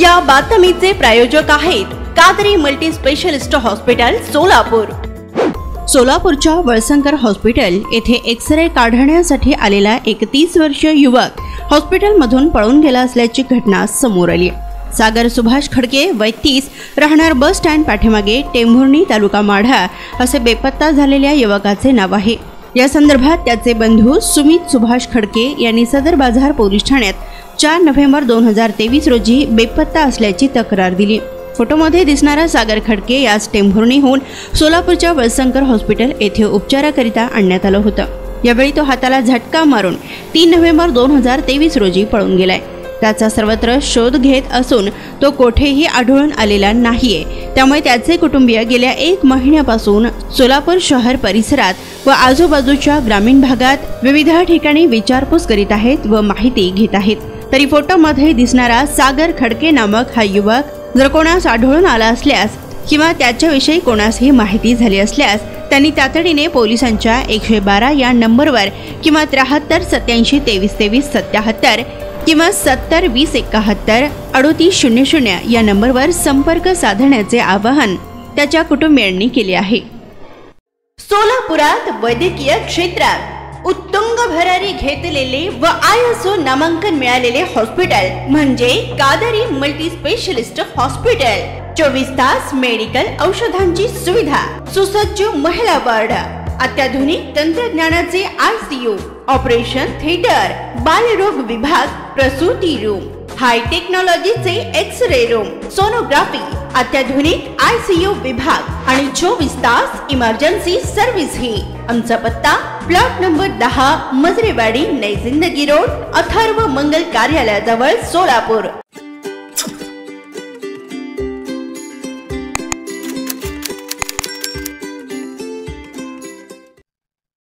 या बातमीचे प्रायोजक आहेत Kadri multi specialist hospital Solapur. सोलापूरच्या वळसंकर हॉस्पिटल येथे एक्स-रे काढण्यासाठी आलेला 31 वर्षीय युवक हॉस्पिटलमधून पळून गेला असल्याची घटना समोर आली। सागर सुभाष खडके वय 30 राहणार बस स्टँड पाठीमागे टेंभुर्णी तालुका माढा असे बेपत्ता झालेल्या युवकाचे नाव आहे। या संदर्भात त्याचे बंधू सुमित सुभाष खडके यांनी सदर बाजार पोलीस ठाण्यात 4 नोव्हेंबर 2023 रोजी बेपत्ता असल्याची तक्रार दिली। फोटोमध्ये दिसणारा सागर खडके यास टेंभुर्णीहून सोलापूरच्या वळसंकर हॉस्पिटल येथे उपचाराकरिता आणण्यात आलं होतं। यावेळी तो हाताला झटका मारून 3 नोव्हेंबर 2023 रोजी पळून गेलाय। त्याचा सर्वत्र शोध घेत असून तो कोठेही आढळून आलेला नाहीये। त्यामुळे त्याचे कुटुंबीय गेल्या 1 महिन्यापासून सोलापूर शहर परिसरात व आजूबाजूच्या ग्रामीण भागात विविध ठिकाणी विचारपूस करीत आहेत व माहिती घेत आहेत। तरी फोटोमध्ये दिसणारा सागर खडके नामक हा युवक जर कोणास आढळून आला असल्यास किंवा त्याच्याविषयी कोणासही माहिती झाली असल्यास त्यांनी तातडीने पोलिसांच्या 112 या नंबरवर किंवा 73 87 23 23 77 किंवा 70 20 71 38 00 या नंबरवर संपर्क साधण्याचे आवाहन त्याच्या कुटुंबियांनी केले आहे। सोलापुरात वैद्यकीय क्षेत्रात उत्तुंग भरारी घेतलेले व ISO नामांकन मिळालेले हॉस्पिटल म्हणजे कादरी मल्टी स्पेशलिस्ट हॉस्पिटल। 24 तास मेडिकल औषधांची सुविधा, सुसज्ज महिला वार्ड, अत्याधुनिक तंत्रज्ञानाचे ICU, ऑपरेशन थिएटर, बालरोग विभाग, प्रसूती रूम, हाय टेक्नॉलॉजीचे एक्स-रे रूम, सोनोग्राफी, अत्याधुनिक ICU विभाग आणि 24 तास इमर्जन्सी सर्व्हिस ही। आमचा पत्ता प्लॉट नंबर 10 मजरेवाडी नई जिंदगी रोड, अथर्व मंगल कार्यालयाजवळ सोलापूर।